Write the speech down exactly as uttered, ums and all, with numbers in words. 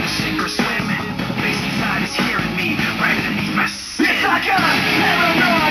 Sink or swim. Face inside is hearing me right underneath my skin. It's like a paranoid